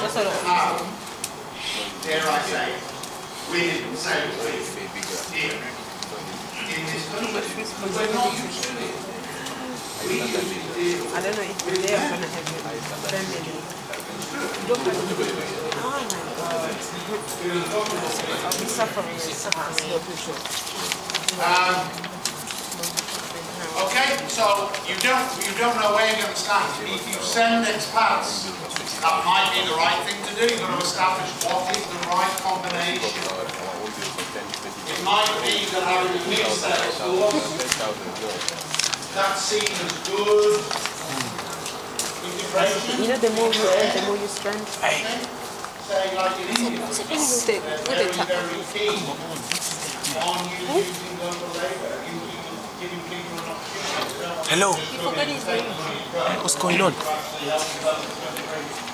how, dare I say, within sales here in this country. We're not used to it. We usually deal I don't know if they are going to have family. Oh my God. I'll be suffering okay, so you don't know where you're going to stand. If you send expats, that might be the right thing to do. You've got to establish what is the right combination. It might be that having a mixed sales force, that's seen as good integration. You know, the more you earn, the more you spend. Say like in India, they're very keen on you using local labour, giving people an opportunity. Hello. What's going on?